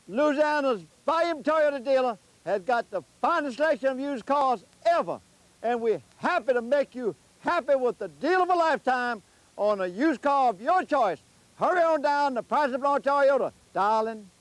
Louisiana's volume Toyota dealer has got the finest selection of used cars ever, and we're happy to make you happy with the deal of a lifetime on a used car of your choice. Hurry on down to Price LeBlanc Toyota, Dahlin,